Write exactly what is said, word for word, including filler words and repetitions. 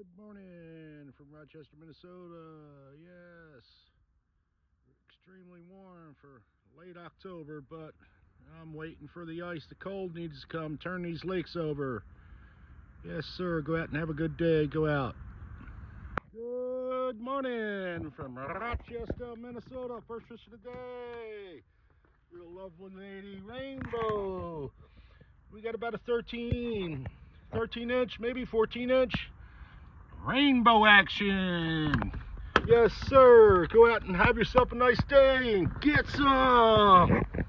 Good morning from Rochester, Minnesota. Yes, extremely warm for late October, but I'm waiting for the ice. The cold needs to come, turn these lakes over. Yes, sir. Go out and have a good day. Go out. Good morning from Rochester, Minnesota. First fish of the day. Real lovely lady rainbow. We got about a thirteen, thirteen inch, maybe fourteen inch rainbow action. Yes, sir. Go out and have yourself a nice day and get some.